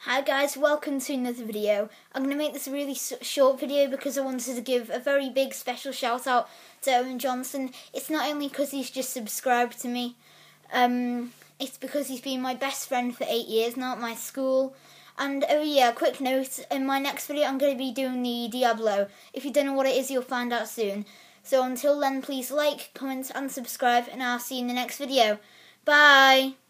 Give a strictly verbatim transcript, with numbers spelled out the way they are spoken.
Hi guys, welcome to another video. I'm going to make this a really short video because I wanted to give a very big special shout out to Owen Johnson. It's not only because he's just subscribed to me, um, it's because he's been my best friend for eight years now at my school. And oh yeah, quick note, in my next video I'm going to be doing the Diablo. If you don't know what it is, you'll find out soon. So until then, please like, comment and subscribe, and I'll see you in the next video. Bye!